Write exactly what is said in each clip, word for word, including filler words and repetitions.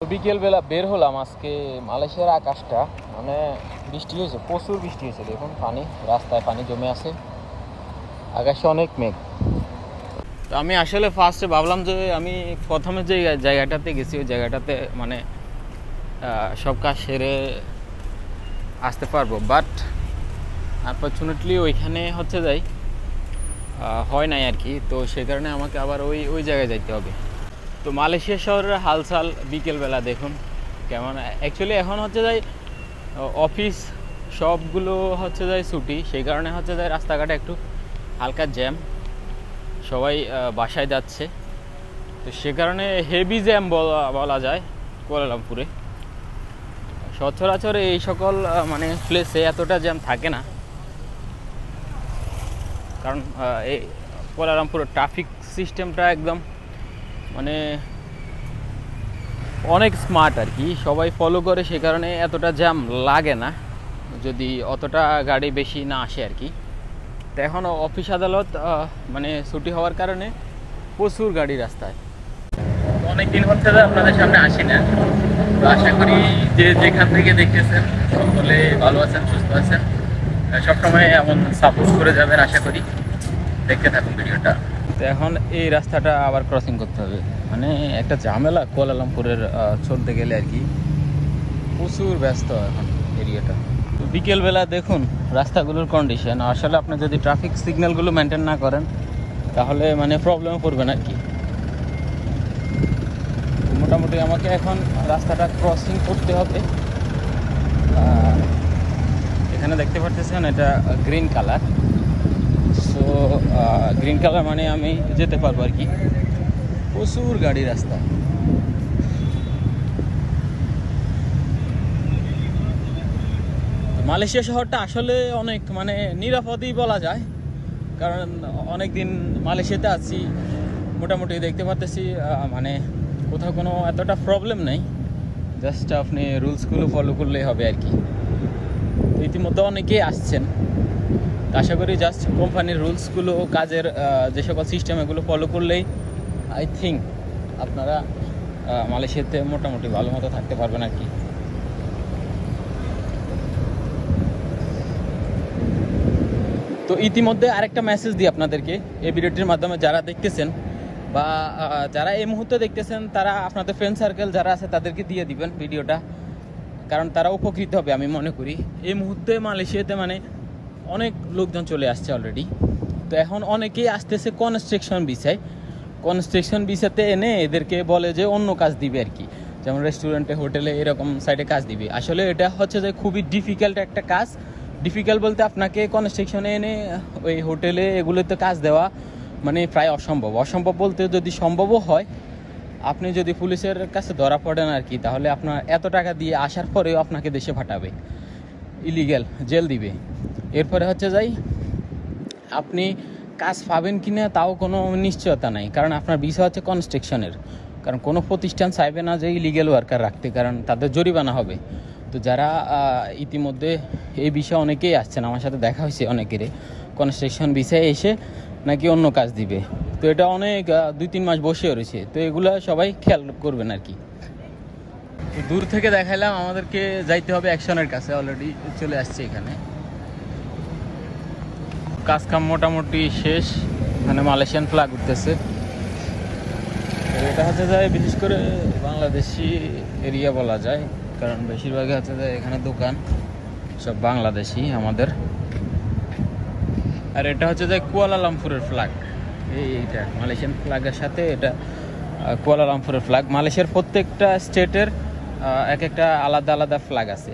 বিকেলবেলা বের হলাম আজকে। মালয়েশিয়ার আকাশটা মানে বৃষ্টি হয়েছে, প্রচুর বৃষ্টি হয়েছে। দেখুন পানি, রাস্তায় পানি জমে আছে, আকাশে অনেক মেঘ। তো আমি আসলে ফার্স্টে ভাবলাম যে আমি প্রথমে যে জায়গাটাতে গেছি ওই জায়গাটাতে মানে সব কাজ সেরে আসতে পারবো, বাট আনফর্চুনেটলি ওইখানে হচ্ছে যাই হয় নাই আর কি। তো সে কারণে আমাকে আবার ওই ওই জায়গায় যাইতে হবে। তো মালয়েশিয়া শহরের হালচাল বিকেলবেলা দেখুন কেমন। অ্যাকচুয়ালি এখন হচ্ছে যাই অফিস সবগুলো হচ্ছে যাই ছুটি, সেই কারণে হচ্ছে যাই রাস্তাঘাটে একটু হালকা জ্যাম, সবাই বাসায় যাচ্ছে। তো সে কারণে হেভি জ্যাম বলা বলা যায় কুয়ালালামপুরে। সচরাচর এই সকল মানে প্লেসে এতটা জ্যাম থাকে না, কারণ এই কুয়ালালামপুরের ট্রাফিক সিস্টেমটা একদম মানে অনেক স্মার্ট আর কি, সবাই ফলো করে, সে কারণে এতটা জ্যাম লাগে না যদি অতটা গাড়ি বেশি না আসে আর কি। তো এখন অফিস আদালত মানে ছুটি হওয়ার কারণে প্রচুর গাড়ি রাস্তায়। অনেক দিন হচ্ছে যে আপনাদের সামনে আসি না, তো আশা করি যে যেখান থেকে দেখতেছেন সকলে ভালো আছেন, সুস্থ আছেন, সবসময় এমন সাপোর্ট করে যাবেন আশা করি। দেখতে থাকুন ভিডিওটা। তো এখন এই রাস্তাটা আবার ক্রসিং করতে হবে, মানে একটা ঝামেলা কুয়ালালামপুরের চলতে গেলে আর কি, প্রচুর ব্যস্ত এখন এরিয়াটা। তো বিকেলবেলা দেখুন রাস্তাগুলোর কন্ডিশন। আসলে আপনি যদি ট্রাফিক সিগন্যালগুলো মেনটেন না করেন তাহলে মানে প্রবলেমে পড়বেন আর কি। মোটামুটি আমাকে এখন রাস্তাটা ক্রসিং করতে হবে। এখানে দেখতে পাচ্ছেন এটা green colour, so green colour মানে আমি যেতে পারবো আর কি। প্রচুর গাড়ি রাস্তা। মালয়েশিয়া শহরটা আসলে অনেক মানে নিরাপদই বলা যায়, কারণ অনেক দিন মালয়েশিয়াতে আছি, মোটামুটি দেখতে পাচ্ছি মানে কোথাও কোনো এতটা প্রবলেম নেই, জাস্ট আপনি রুলসগুলো ফলো করলেই হবে আর কি। তো ইতিমধ্যে অনেকেই আসছেন, আশা করি জাস্ট কোম্পানির রুলসগুলো, কাজের যে সকল সিস্টেম এগুলো ফলো করলেই আই থিঙ্ক আপনারা মালয়েশিয়াতে মোটামুটি ভালো মতো থাকতে পারবেন আর কি। তো ইতিমধ্যে আরেকটা মেসেজ দিই আপনাদেরকে এই ভিডিওটির মাধ্যমে, যারা দেখতেছেন বা যারা এই মুহূর্তে দেখতেছেন তারা আপনাদের ফ্রেন্ড সার্কেল যারা আছে তাদেরকে দিয়ে দিবেন ভিডিওটা, কারণ তারা উপকৃত হবে আমি মনে করি। এই মুহূর্তে মালয়েশিয়াতে মানে অনেক লোকজন চলে আসছে অলরেডি। তো এখন অনেকেই আসতেছে কনস্ট্রাকশন বিষয়, কনস্ট্রাকশন বিষয়তে এনে এদেরকে বলে যে অন্য কাজ দিবে আর কি, যেমন রেস্টুরেন্টে, হোটেলে এরকম সাইডে কাজ দিবে। আসলে এটা হচ্ছে যে খুবই ডিফিকাল্ট একটা কাজ। ডিফিকাল্ট বলতে আপনাকে কনস্ট্রাকশনে এনে ওই হোটেলে এগুলোতে কাজ দেওয়া মানে প্রায় অসম্ভব। অসম্ভব বলতে যদি সম্ভবও হয়, আপনি যদি পুলিশের কাছে ধরা পড়েন আর কি, তাহলে আপনার এত টাকা দিয়ে আসার পরেও আপনাকে দেশে পাঠাবে, ইলিগ্যাল জেল দিবে। এরপরে হচ্ছে যাই আপনি কাজ পাবেন কি না তাও কোনো নিশ্চয়তা নাই, কারণ আপনার বিষয় হচ্ছে কনস্ট্রাকশনের। কারণ কোনো প্রতিষ্ঠান চাইবে না যে ইলিগ্যাল ওয়ার্কার রাখতে, কারণ তাদের জরিমানা হবে। তো যারা ইতিমধ্যে এই বিষয়ে অনেকেই আসছেন, আমার সাথে দেখা হয়েছে অনেকেরই, কনস্ট্রাকশন বিষয়ে এসে নাকি অন্য কাজ দিবে। তো এটা অনেক দুই তিন মাস বসে রয়েছে। তো এগুলো সবাই খেয়াল করবেন আর কি। তো দূর থেকে দেখাইলাম, আমাদেরকে যাইতে হবে অ্যাকশনের কাছে, অলরেডি চলে আসছে এখানে। কাজ কাম মোটামুটি শেষ, এখানে মালয়েশিয়ান ফ্ল্যাগ উঠতেছে। এটা হচ্ছে যায় বিশেষ করে বাংলাদেশি এরিয়া বলা যায়, কারণ বেশিরভাগই হচ্ছে যে এখানে দোকান সব বাংলাদেশি আমাদের। আর এটা হচ্ছে যে কুয়ালালামপুরের ফ্ল্যাগ, এইটা মালয়েশিয়ান ফ্ল্যাগের সাথে এটা কুয়ালালামপুরের ফ্ল্যাগ। মালয়েশিয়ার প্রত্যেকটা স্টেটের এক একটা আলাদা আলাদা ফ্ল্যাগ আছে।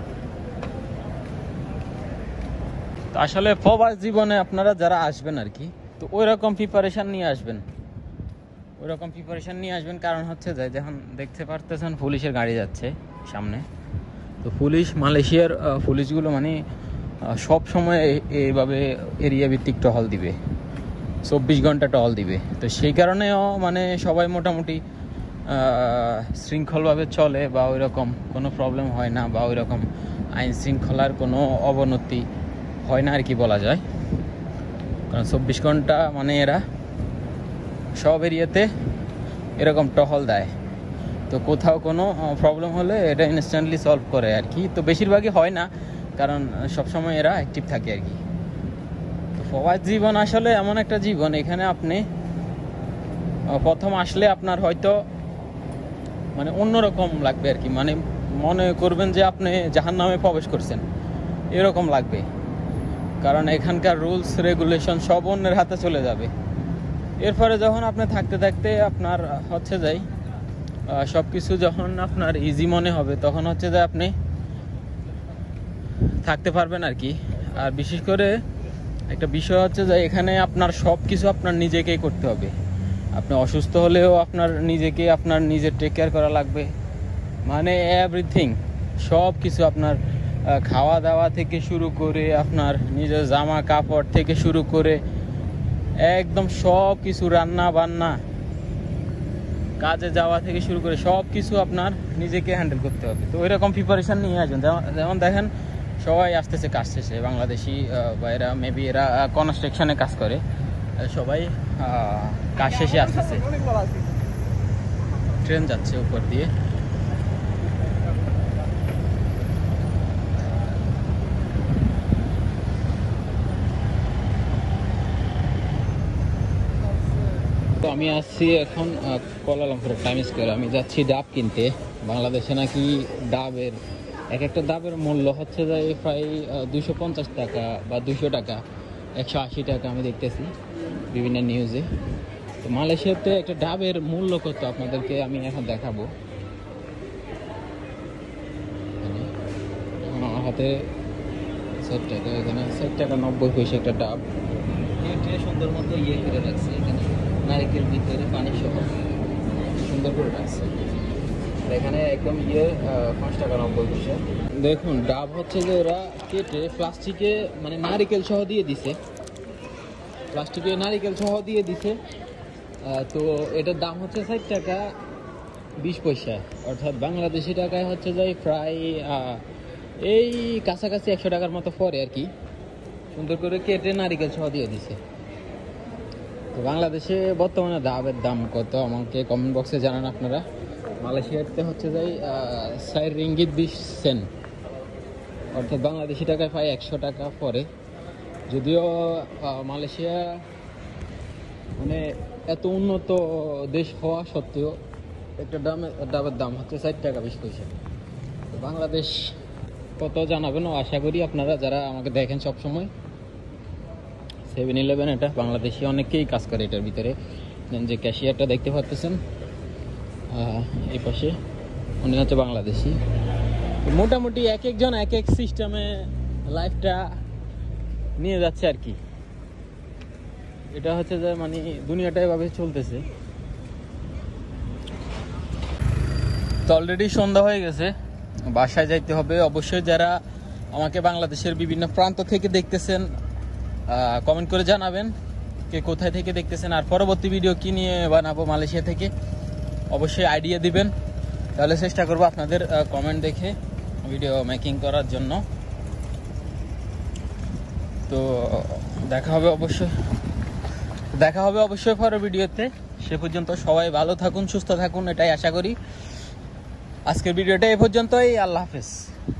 তো আসলে প্রবাস জীবনে আপনারা যারা আসবেন আর কি, তো ওই রকম প্রিপারেশান নিয়ে আসবেন, ওই রকম প্রিপারেশান নিয়ে আসবেন। কারণ হচ্ছে যে যখন দেখতে পারতেছেন পুলিশের গাড়ি যাচ্ছে সামনে, তো পুলিশ, মালয়েশিয়ার পুলিশগুলো মানে সব সময় এইভাবে এরিয়া ভিত্তিক টহল দিবে, চব্বিশ ঘন্টা টহল দিবে। তো সেই কারণেও মানে সবাই মোটামুটি শৃঙ্খলভাবে চলে, বা ওই রকম কোনো প্রবলেম হয় না, বা ওই রকম আইন শৃঙ্খলার কোনো অবনতি হয় না আর কি বলা যায়। কারণ চব্বিশ ঘন্টা মানে এরা সব এরিয়াতে এরকম টহল দেয়। তো তো কোথাও কোনো প্রবলেম হলে এটা ইনস্ট্যান্টলি সলভ করে আর কি। তো বেশিরভাগই হয় না, কারণ সবসময় এরা অ্যাক্টিভ থাকে আর কি। তো প্রবাস জীবন আসলে এমন একটা জীবন, এখানে আপনি প্রথম আসলে আপনার হয়তো মানে অন্যরকম লাগবে আর কি, মানে মনে করবেন যে আপনি জাহান্নামে প্রবেশ করছেন এরকম লাগবে, কারণ এখানকার রুলস রেগুলেশন সব অন্যের হাতে চলে যাবে। এরপরে যখন আপনি থাকতে থাকতে আপনার হচ্ছে যাই সব কিছু যখন আপনার ইজি মনে হবে, তখন হচ্ছে যে আপনি থাকতে পারবেন আর কি। আর বিশেষ করে একটা বিষয় হচ্ছে যে এখানে আপনার সব কিছু আপনার নিজেকেই করতে হবে। আপনি অসুস্থ হলেও আপনার নিজেকে আপনার নিজের টেক কেয়ার করা লাগবে, মানে এভরিথিং সব কিছু আপনার খাওয়া দাওয়া থেকে শুরু করে আপনার নিজের জামা কাপড় থেকে শুরু করে একদম সব কিছু, রান্না বান্না, কাজে যাওয়া থেকে শুরু করে সব কিছু আপনার নিজেকে হ্যান্ডেল করতে হবে। তো ওইরকম প্রিপারেশান নিয়ে আসবেন। যেমন দেখেন সবাই আসতেছে কাজ শেষে, বাংলাদেশি বা এরা মেবি এরা কনস্ট্রাকশনে কাজ করে, সবাই কাজ শেষে আসতেছে। ট্রেন যাচ্ছে উপর দিয়ে। তো আমি আসছি এখন কুয়ালালামপুরের টাইম স্কোয়ার। আমি যাচ্ছি ডাব কিনতে। বাংলাদেশে নাকি ডাবের এক একটা ডাবের মূল্য হচ্ছে যে প্রায় দুশো পঞ্চাশ টাকা বা দুশো টাকা, একশো আশি টাকা আমি দেখতেছি বিভিন্ন নিউজে। তো মালয়েশিয়াতে একটা ডাবের মূল্য কত আপনাদেরকে আমি এখন দেখাবো। আমার হাতে ষাট টাকা, এখানে ষাট টাকা নব্বই পয়সা একটা ডাব। সুন্দর মতো ইয়ে করে রাখছে, এখানে নারিকেল ভিতরে পানি সহ সুন্দর করে রাখছে। এখানে একদম ইয়ে পাঁচ টাকা নব্বই পয়সা। দেখুন ডাব হচ্ছে যে ওরা কেটে প্লাস্টিকে মানে নারিকেল সহ দিয়ে দিছে, প্লাস্টিকে নারিকেল সহ দিয়ে দিছে। তো এটার দাম হচ্ছে ষাট টাকা বিশ পয়সা, অর্থাৎ বাংলাদেশি টাকায় হচ্ছে যে প্রায় এই কাছাকাছি একশো টাকার মতো পরে আর কি। সুন্দর করে কেটে নারিকেল সহ দিয়ে দিছে। তো বাংলাদেশে বর্তমানে ডাবের দাম কত আমাকে কমেন্ট বক্সে জানান আপনারা। মালয়েশিয়াতে হচ্ছে যাই ষাট রিঙ্গিত বিশ সেন্ট, অর্থাৎ বাংলাদেশি টাকায় প্রায় একশো টাকা পরে। যদিও মালয়েশিয়া মানে এত উন্নত দেশ হওয়া সত্ত্বেও একটা দামে ডাবের দাম হচ্ছে ষাট টাকা বিশ পয়সা। তো বাংলাদেশ কত জানাবেন, ও আশা করি আপনারা যারা আমাকে দেখেন সবসময়। সেভেন ইলেভেন এটা বাংলাদেশি অনেকেই কাজ করে এটার ভিতরে। যে ক্যাশিয়ারটা দেখতে পাচ্ছেন এই পাশে, উনি হচ্ছে বাংলাদেশি। মোটামুটি এক একজন এক এক সিস্টেমে লাইফটা নিয়ে যাচ্ছে আর কি। এটা হচ্ছে যে মানে দুনিয়াটা এভাবে চলতেছে। তো অলরেডি সন্ধ্যা হয়ে গেছে, বাসায় যাইতে হবে। অবশ্যই যারা আমাকে বাংলাদেশের বিভিন্ন প্রান্ত থেকে দেখতেছেন কমেন্ট করে জানাবেন কে কোথায় থেকে দেখতেছেন, আর পরবর্তী ভিডিও কি নিয়ে বানাবো মালয়েশিয়া থেকে অবশ্যই আইডিয়া দিবেন, তাহলে চেষ্টা করবো আপনাদের কমেন্ট দেখে ভিডিও মেকিং করার জন্য। তো দেখা হবে অবশ্যই দেখা হবে অবশ্যই পরের ভিডিওতে। সে পর্যন্ত সবাই ভালো থাকুন, সুস্থ থাকুন, এটাই আশা করি। আজকের ভিডিওটা এই পর্যন্তই। আল্লাহ হাফেজ।